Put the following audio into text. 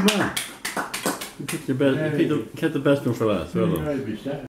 man. You picked the best. You kept the best one for last. Well done.